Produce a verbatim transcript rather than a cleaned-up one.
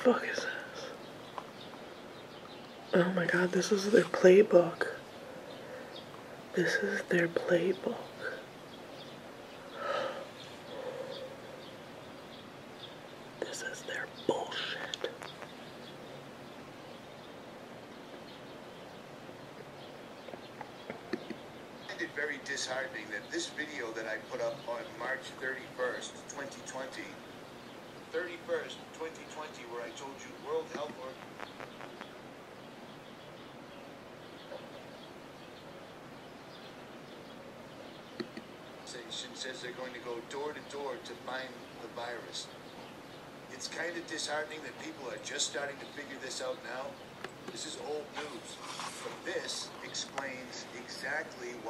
fuck is this? Oh my god, this is their playbook. This is their playbook. This is their bullshit. I find it very disheartening that this video that I put up on March thirty-first, twenty twenty, thirty-first, twenty twenty, where I told you World Health Organization says they're going to go door to door to find the virus. It's kind of disheartening that people are just starting to figure this out now. This is old news, but this explains exactly why.